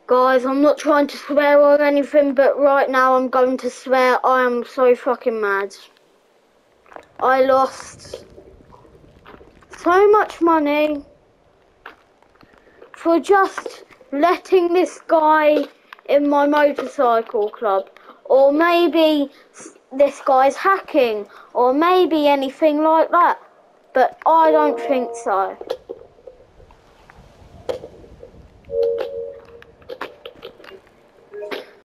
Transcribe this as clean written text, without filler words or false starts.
Guys, I'm not trying to swear or anything, but right now I'm going to swear. I am so fucking mad. I lost so much money for just letting this guy in my motorcycle club. Or maybe this guy's hacking, or maybe anything like that. But I don't think so.